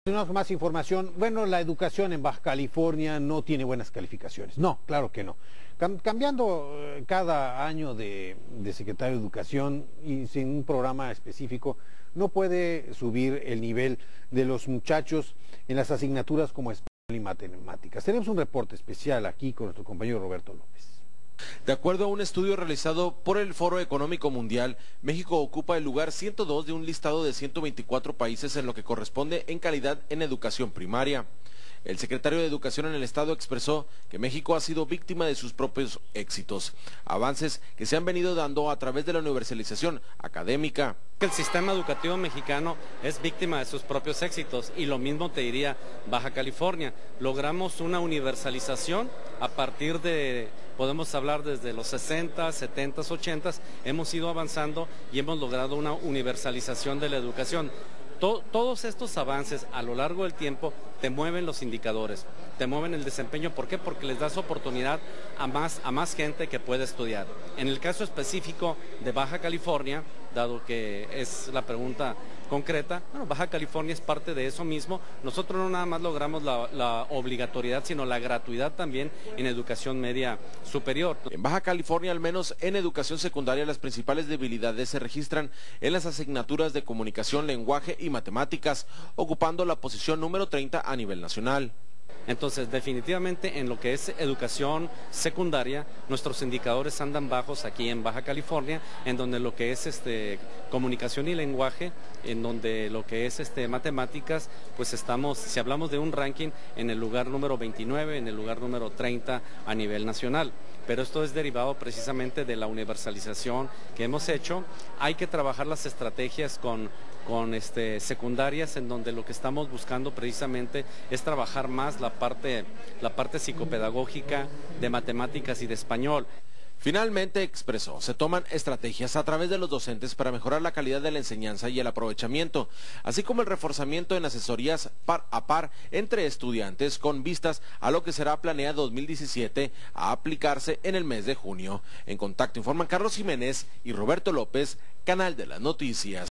Continuamos con más información. Bueno, la educación en Baja California no tiene buenas calificaciones. No, claro que no. Cambiando cada año de secretario de Educación y sin un programa específico, no puede subir el nivel de los muchachos en las asignaturas como español y matemáticas. Tenemos un reporte especial aquí con nuestro compañero Roberto López. De acuerdo a un estudio realizado por el Foro Económico Mundial, México ocupa el lugar 102 de un listado de 124 países en lo que corresponde en calidad en educación primaria. El secretario de Educación en el Estado expresó que México ha sido víctima de sus propios éxitos, avances que se han venido dando a través de la universalización académica. El sistema educativo mexicano es víctima de sus propios éxitos y lo mismo te diría Baja California. Logramos una universalización a partir de, podemos hablar desde los 60, 70, 80, hemos ido avanzando y hemos logrado una universalización de la educación. Todos estos avances a lo largo del tiempo te mueven los indicadores, te mueven el desempeño. ¿Por qué? Porque les das oportunidad a más gente que puede estudiar. En el caso específico de Baja California, dado que es la pregunta concreta, bueno, Baja California es parte de eso mismo. Nosotros no nada más logramos la obligatoriedad, sino la gratuidad también en educación media superior. En Baja California, al menos en educación secundaria, las principales debilidades se registran en las asignaturas de comunicación, lenguaje y matemáticas, ocupando la posición número 30 a nivel nacional. Entonces, definitivamente en lo que es educación secundaria, nuestros indicadores andan bajos aquí en Baja California, en donde lo que es comunicación y lenguaje, en donde lo que es matemáticas, pues estamos, si hablamos de un ranking, en el lugar número 29, en el lugar número 30 a nivel nacional. Pero esto es derivado precisamente de la universalización que hemos hecho. Hay que trabajar las estrategias con secundarias, en donde lo que estamos buscando precisamente es trabajar más la parte psicopedagógica de matemáticas y de español. Finalmente expresó, se toman estrategias a través de los docentes para mejorar la calidad de la enseñanza y el aprovechamiento, así como el reforzamiento en asesorías par a par entre estudiantes con vistas a lo que será planeado 2017 a aplicarse en el mes de junio. En Contacto informan Carlos Jiménez y Roberto López, Canal de las Noticias.